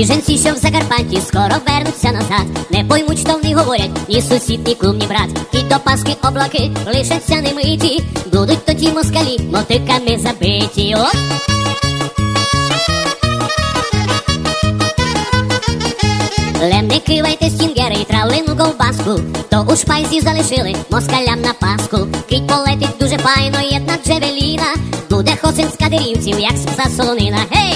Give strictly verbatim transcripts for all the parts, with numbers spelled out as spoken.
Біженці, що в Закарпатті, скоро вернуться назад. Не поймуть, що в них говорять ні сусід, ні кум, ні брат. І до Пасхи облаки лишаться немиті, будуть тоді москалі мотиками забиті. О! Лем не кивайте стінгери і травлину ковбаску, то у шпайзі залишили москалям на Пасху. Кить полетить дуже файно, єдна джевеліна, буде хосин з кадирівців, як з пса солонина. Гей!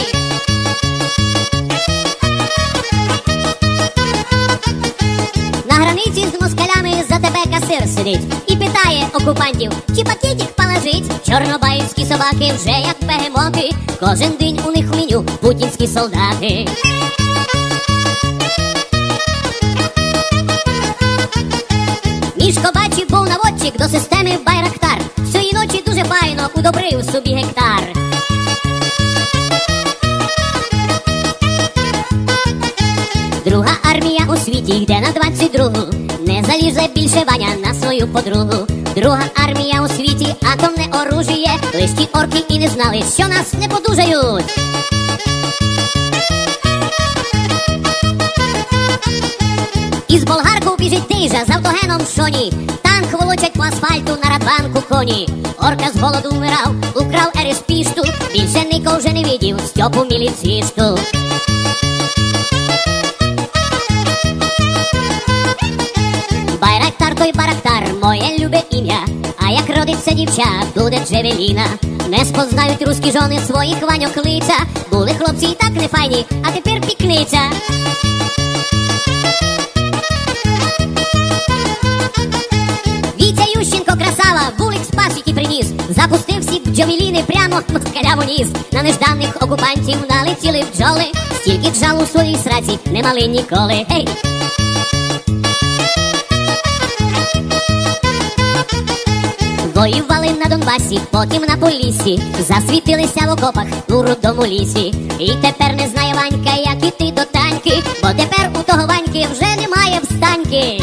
На границі з москалями за тебе касир сидить і питає окупантів, чи пакетик положить. Чорнобаївські собаки вже як бегемоти, кожен день у них в меню путінські солдати. Мішко бачив, був наводчик до системи Байрактар. Всьої ночі дуже файно удобрив собі гектар. Друга армія у світі йде на двадцять другу. Не залізе більше Ваня на свою подругу. Друга армія у світі, атомне оружіє. Лиш ті орки і не знали, що нас не подужають. Із болгарку біжить тижа з автогеном в шоні. Танк волочать по асфальту на радванку коні. Орка з голоду вмирав, украв ерес-пішту. Більше нікого вже не видів Стьопу міліцісту. Байрактар той Барактар, моє любе ім'я. А як родиться дівча, буде джевеліна. Не спознають руські жони своїх Ваньок лиця. Були хлопці і так не файні, а тепер пікниця. Вітя Ющенко красава, вулик з пасіки приніс. Запустив всі джевеліни прямо москалям у ніс. На нежданих окупантів налетіли бджоли. Стільки джалу у своїй сраці не мали ніколи. Гей! Воювали на Донбасі, потім на Поліссі. Засвітилися в окопах у рудому лісі. І тепер не знає Ванька, як іти до таньки, бо тепер у того Ваньки вже немає встаньки.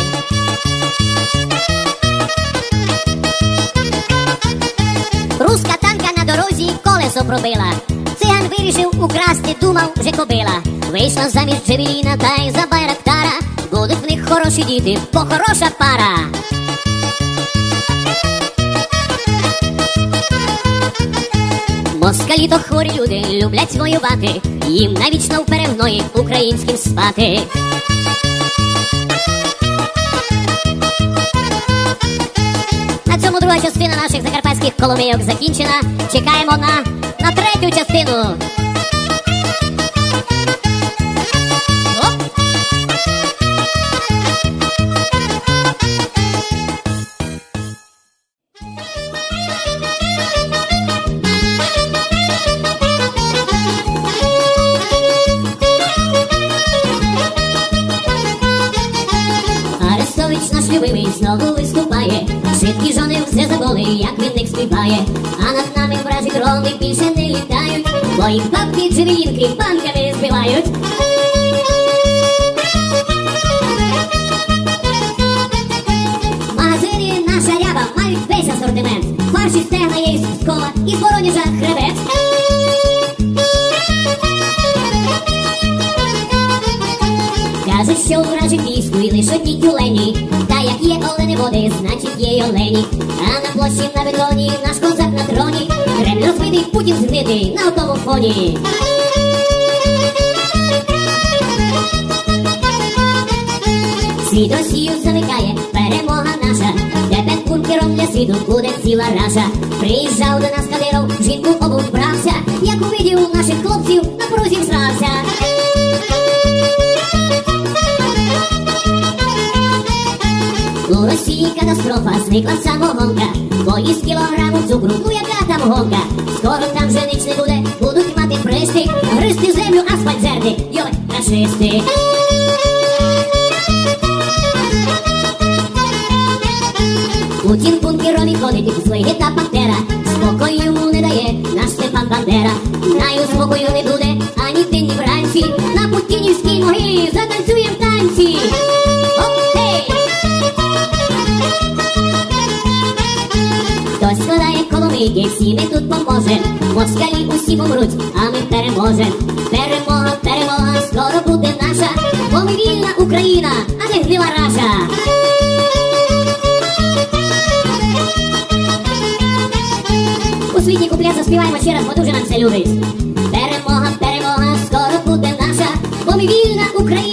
Руська танка на дорозі колесо пробила. Циган вирішив украсти, думав вже кобила. Вийшла замість джевеліна та й за Байрактара. Будуть в них хороші діти, бо хороша пара. Москалі то хворі люди, люблять воювати. Їм навічно в перегної українським спати. На цьому друга частина наших закарпатських коломийок закінчена. Чекаємо на, на третю частину. Наш любимий знову виступає. Шибкі жони все забули, як він них співає. А над нами вражі дрони більше не літають, бо їх бабки джевелінки банками збивають. В магазині наша ряба мають весь асортимент. Фарші, стегна, є із Пскова, із Воронежа хребет. Каже, що у вражі війську і лиш одні тюлені. Та як є олени води, значить є й олені. А на площі на бетоні наш козак на троні. Кремль розбитий, Путін згнитий на отому фоні. Світ Росію замикає, перемога наша. Тепер бункером для світу буде ціла раша. Приїжджав до нас Кадиров, жінку обув брався. Як увидів наших хлопців, на порозі всрався. У Росії катастрофа, зникла самогонка. Бо із кілограму цукру, ну яка там гонка. Скоро там вже ніч не буде, будуть мати пришти. Гристи землю, асфальт жерти, йой, рашисти. Путін бункерові ходить, злий та пантера. Спокою йому не дає наш Степан Бандера. Знаю, спокою не буде ані день, ні вранці. На путінівській могилі затанцюєм танці. Хтось складає коломийки, всі ми тут поможем. Москалі усі помруть, а ми переможем. Перемога, перемога. скоро буде наша, бо ми вільна Україна, а не гнила раша. У світі куплет заспіваємо ще раз, бо дуже нам це любить. Перемога, перемога, скоро буде наша, бо ми вільна Україна.